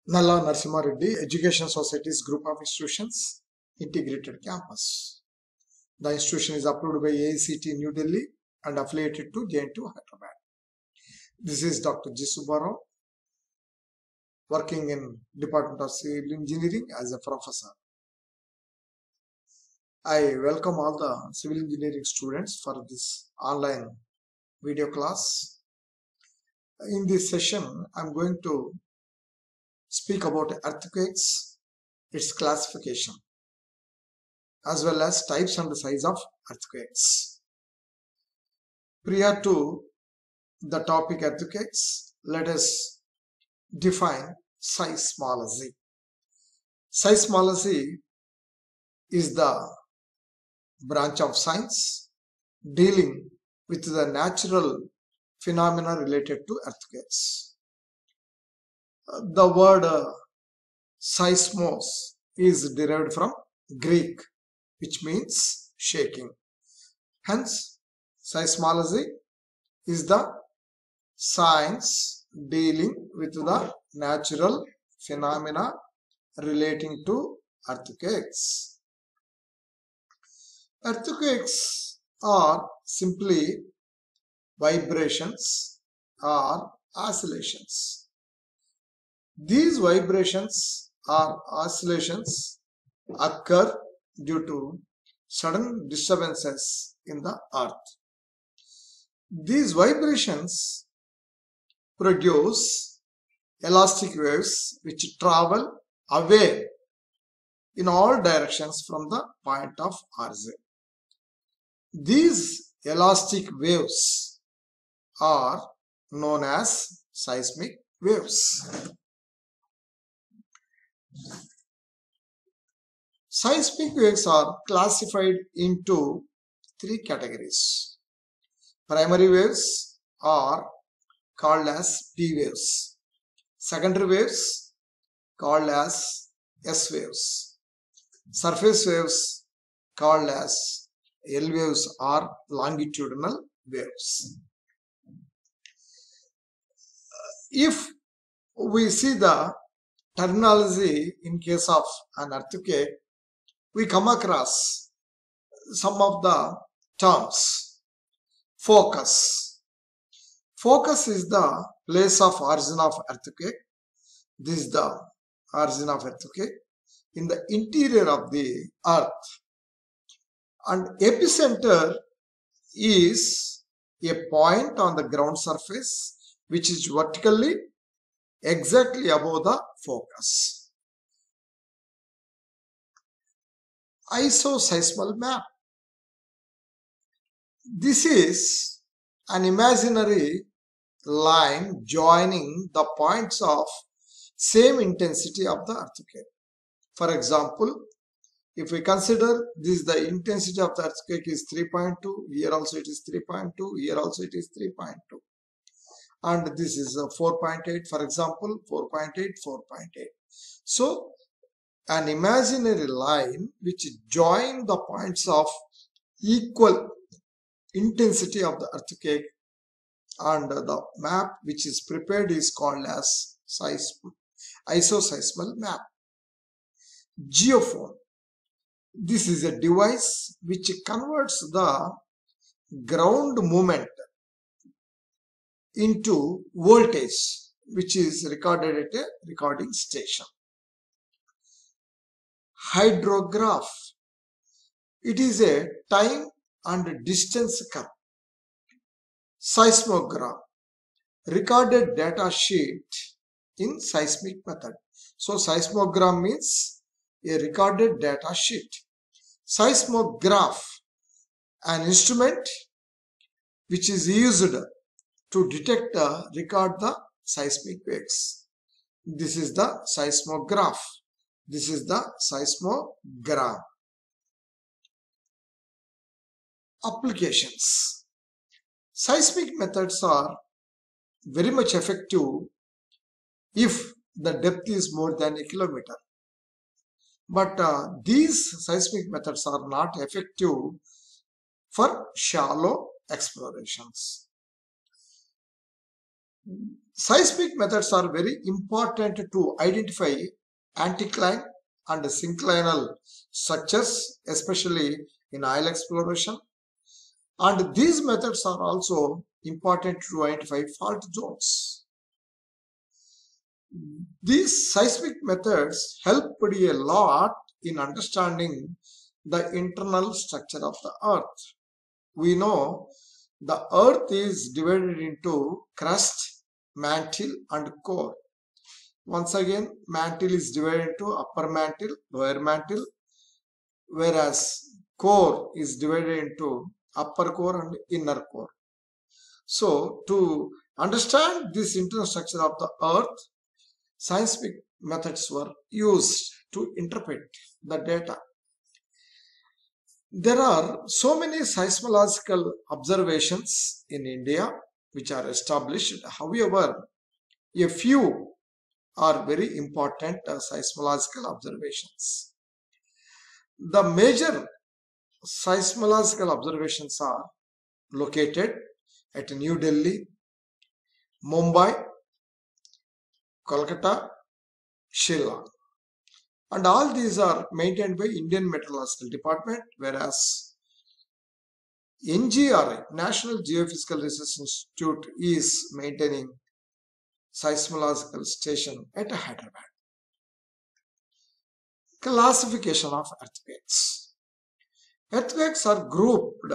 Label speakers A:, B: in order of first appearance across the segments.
A: Nalla Narasimha Reddy Education Society's group of institutions, integrated campus. The institution is approved by AICT New Delhi and affiliated to JNTU Hyderabad. This is Dr. G. Subbarao, working in Department of Civil Engineering as a professor. I welcome all the civil engineering students for this online video class. In this session, I'm going to speak about earthquakes, its classification, as well as types and the size of earthquakes. Prior to the topic earthquakes, let us define seismology. Seismology is the branch of science dealing with the natural phenomena related to earthquakes. The word seismos is derived from Greek, which means shaking. Hence, seismology is the science dealing with the natural phenomena relating to earthquakes. Earthquakes are simply vibrations or oscillations. These vibrations or oscillations occur due to sudden disturbances in the earth. These vibrations produce elastic waves which travel away in all directions from the point of origin. These elastic waves are known as seismic waves. Seismic waves are classified into three categories. Primary waves are called as P waves. Secondary waves called as S waves. Surface waves called as L waves or longitudinal waves. If we see the terminology in case of an earthquake, we come across some of the terms. Focus. Focus is the place of origin of earthquake. This is the origin of earthquake in the interior of the earth. And epicenter is a point on the ground surface which is vertically exactly above the focus. Isoseismal map. This is an imaginary line joining the points of same intensity of the earthquake. For example, if we consider this, the intensity of the earthquake is 3.2, here also it is 3.2, here also it is 3.2. And this is 4.8, for example, 4.8, 4.8. So, an imaginary line which join the points of equal intensity of the earthquake, and the map which is prepared is called as isoseismal map. Geophone. This is a device which converts the ground movement into voltage, which is recorded at a recording station. Hydrograph. It is a time and distance curve. Seismograph. Recorded data sheet in seismic method. So seismogram means a recorded data sheet. Seismograph, an instrument which is used to detect record the seismic waves. This is the seismograph. This is the seismogram. Applications. Seismic methods are very much effective if the depth is more than a kilometer. But these seismic methods are not effective for shallow explorations. Seismic methods are very important to identify anticline and synclinal structures, especially in oil exploration. And these methods are also important to identify fault zones. These seismic methods help a lot in understanding the internal structure of the earth. We know the earth is divided into crust, mantle and core. Once again, mantle is divided into upper mantle, lower mantle, whereas core is divided into upper core and inner core. So, to understand this internal structure of the earth, seismic methods were used to interpret the data. There are so many seismological observations in India which are established. However, a few are very important seismological observations. The major seismological observations are located at New Delhi, Mumbai, Kolkata, Shillong. And all these are maintained by Indian Meteorological Department, whereas NGRI, National Geophysical Research Institute, is maintaining seismological station at Hyderabad. Classification of earthquakes. Earthquakes are grouped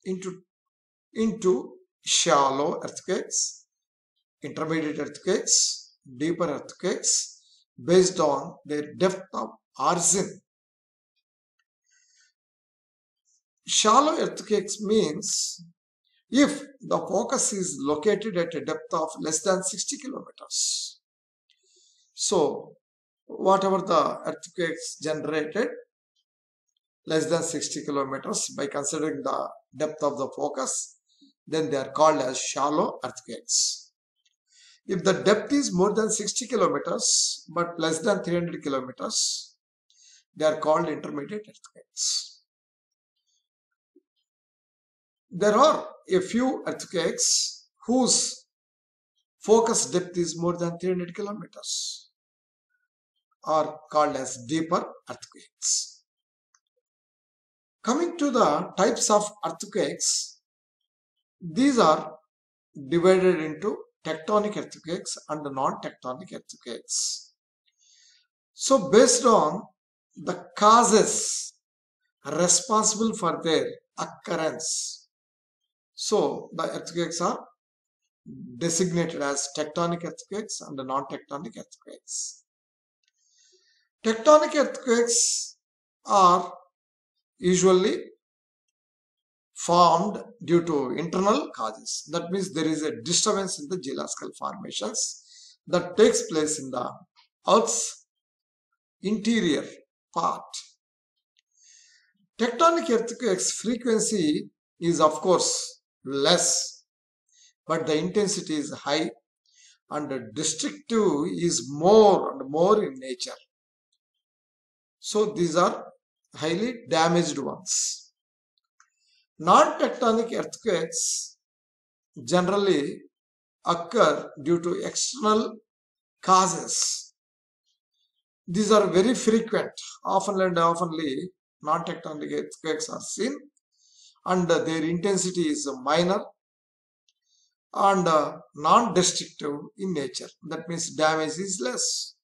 A: into shallow earthquakes, intermediate earthquakes, deeper earthquakes based on their depth of origin. Shallow earthquakes means if the focus is located at a depth of less than 60 kilometers. So, whatever the earthquakes generated less than 60 kilometers by considering the depth of the focus, then they are called as shallow earthquakes. If the depth is more than 60 kilometers but less than 300 kilometers, they are called intermediate earthquakes. There are a few earthquakes whose focus depth is more than 300 kilometers, are called as deeper earthquakes. Coming to the types of earthquakes, these are divided into tectonic earthquakes and non-tectonic earthquakes. So based on the causes responsible for their occurrence, so the earthquakes are designated as tectonic earthquakes and non-tectonic earthquakes. Tectonic earthquakes are usually formed due to internal causes. That means there is a disturbance in the geological formations that takes place in the Earth's interior part. Tectonic earthquakes frequency is of course less, but the intensity is high and destructive is more and more in nature. So these are highly damaged ones. Non-tectonic earthquakes generally occur due to external causes. These are very frequent. Often and oftenly non-tectonic earthquakes are seen and their intensity is minor and non-destructive in nature. That means damage is less.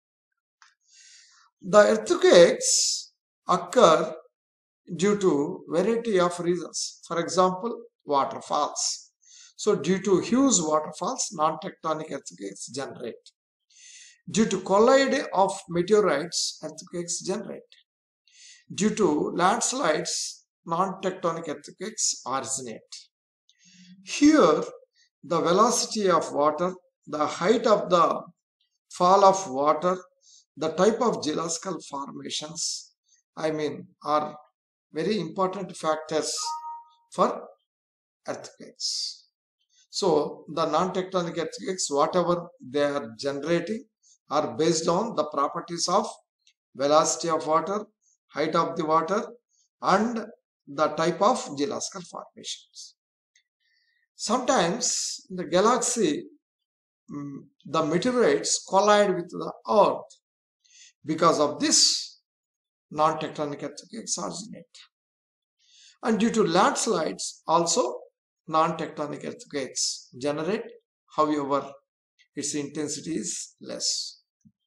A: The earthquakes occur due to variety of reasons. For example, waterfalls. So due to huge waterfalls, non-tectonic earthquakes generate. Due to collide of meteorites, earthquakes generate. Due to landslides, non-tectonic earthquakes originate. Here, the velocity of water, the height of the fall of water, the type of geological formations, are very important factors for earthquakes. So, the non-tectonic earthquakes, whatever they are generating, are based on the properties of velocity of water, height of the water, and the type of geological formations. Sometimes the galaxy the meteorites collide with the earth. Because of this, non-tectonic earthquakes originate. And due to landslides, also non-tectonic earthquakes generate. However, its intensity is less.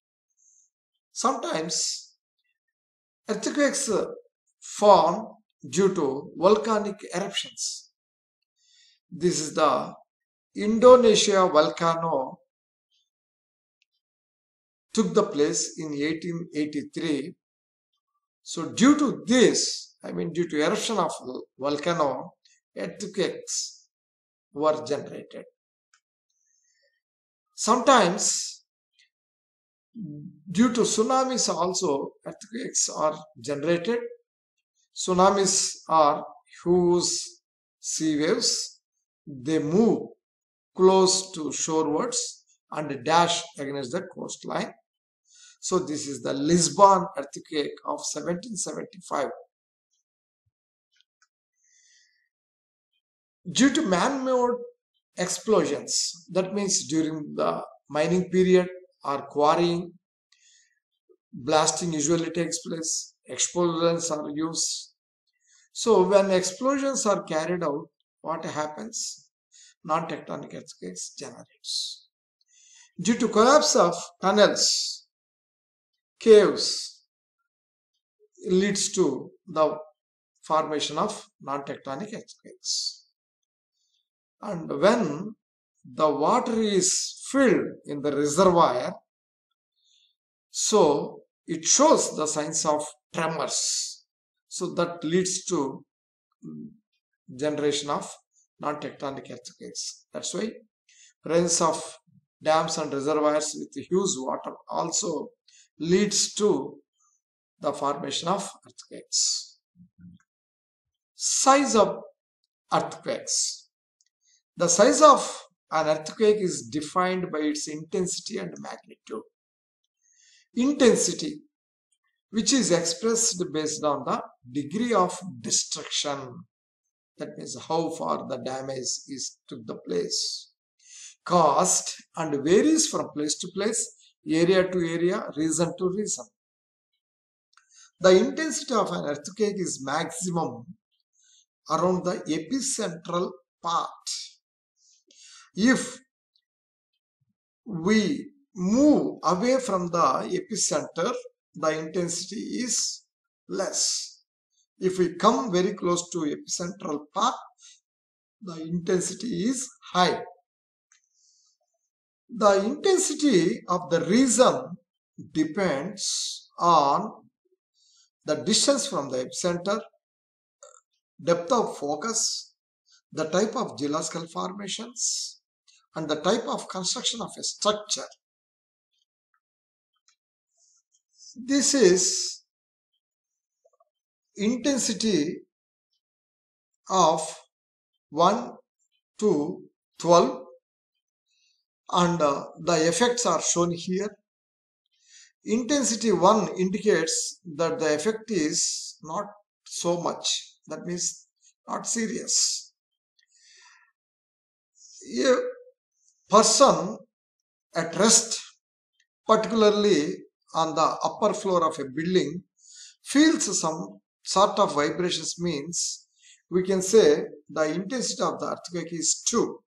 A: Sometimes earthquakes form due to volcanic eruptions. This is the Indonesia volcano took the place in 1883. So due to this, due to eruption of volcano, earthquakes were generated. Sometimes due to tsunamis also earthquakes are generated. Tsunamis are huge sea waves. They move close to shorewards and dash against the coastline. So this is the Lisbon earthquake of 1775. Due to man-made explosions, that means during the mining period or quarrying, blasting usually takes place, explosions are used. So when explosions are carried out, what happens? Non-tectonic earthquakes generates. Due to collapse of tunnels, caves, leads to the formation of non-tectonic earthquakes. And when the water is filled in the reservoir, so it shows the signs of tremors. So that leads to generation of non-tectonic earthquakes. That's why presence of dams and reservoirs with huge water also leads to the formation of earthquakes. Size of earthquakes. The size of an earthquake is defined by its intensity and magnitude. Intensity, which is expressed based on the degree of destruction. That means how far the damage is took the place. Cost and varies from place to place, area to area, region to region. The intensity of an earthquake is maximum around the epicentral part. If we move away from the epicenter, the intensity is less. If we come very close to epicentral part, the intensity is high. The intensity of the region depends on the distance from the epicenter, depth of focus, the type of geological formations, and the type of construction of a structure. This is intensity of 1 to 12, and the effects are shown here. Intensity 1 indicates that the effect is not so much, that means not serious. A person at rest, particularly on the upper floor of a building, feels some sort of vibrations, means we can say the intensity of the earthquake is 2.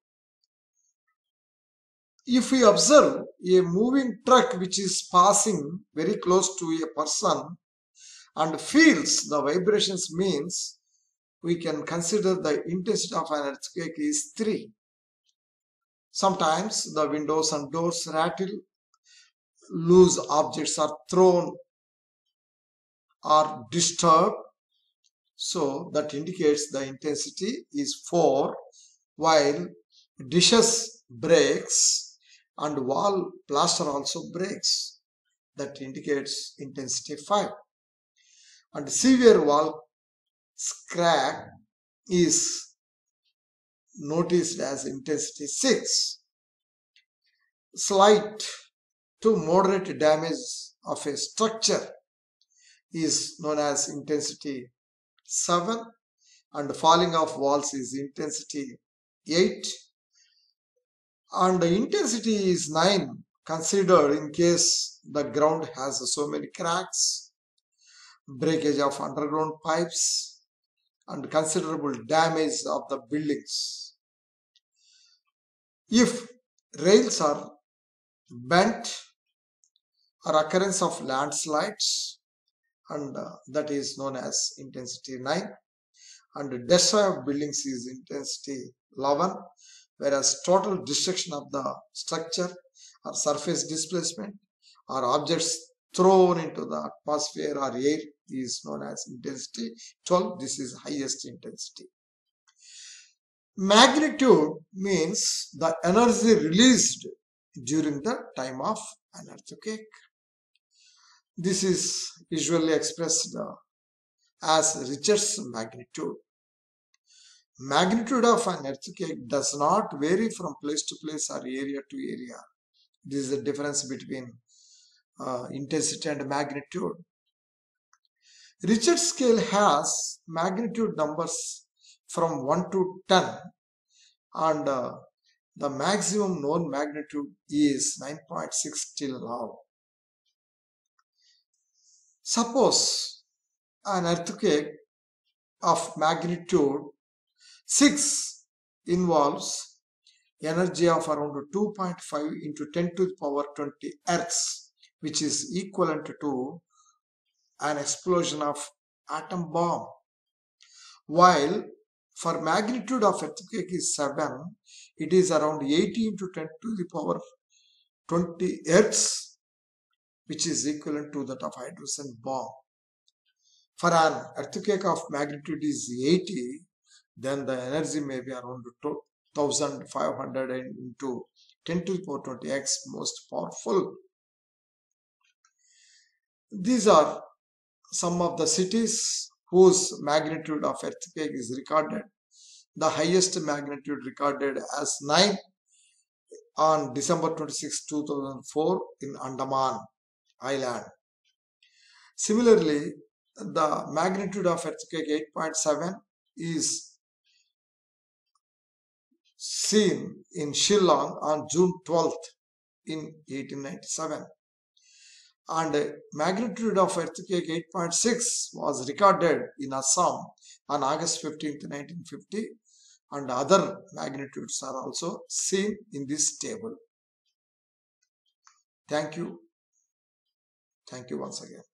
A: If we observe a moving truck which is passing very close to a person and feels the vibrations, means we can consider the intensity of an earthquake is 3. Sometimes the windows and doors rattle, loose objects are thrown or disturbed, so that indicates the intensity is 4, while dishes breaks and wall plaster also breaks, that indicates intensity 5, and severe wall crack is noticed as intensity 6. Slight to moderate damage of a structure is known as intensity 7, and falling of walls is intensity 8, and the intensity is 9 considered in case the ground has so many cracks, breakage of underground pipes, and considerable damage of the buildings. If rails are bent or occurrence of landslides, and that is known as intensity 9, and destroy of buildings is intensity 11, whereas total destruction of the structure or surface displacement or objects thrown into the atmosphere or air is known as intensity 12. This is highest intensity. Magnitude means the energy released during the time of an earthquake. This is usually expressed as Richter's magnitude. Magnitude of an earthquake does not vary from place to place or area to area. This is the difference between intensity and magnitude. Richter's scale has magnitude numbers from 1 to 10, and the maximum known magnitude is 9.6 till now. Suppose an earthquake of magnitude 6 involves energy of around 2.5 into 10 to the power 20 earths, which is equivalent to an explosion of atom bomb. While for magnitude of earthquake is 7, it is around 80 into 10 to the power 20 earths, which is equivalent to that of hydrogen bomb. For an earthquake of magnitude is 80, then the energy may be around 2500 into 10 to the power 20x, most powerful. These are some of the cities whose magnitude of earthquake is recorded. The highest magnitude recorded as 9 on December 26, 2004 in Andaman Island. Similarly, the magnitude of earthquake 8.7 is seen in Shillong on June 12th in 1897. And magnitude of earthquake 8.6 was recorded in Assam on August 15th, 1950, and other magnitudes are also seen in this table. Thank you. Thank you once again.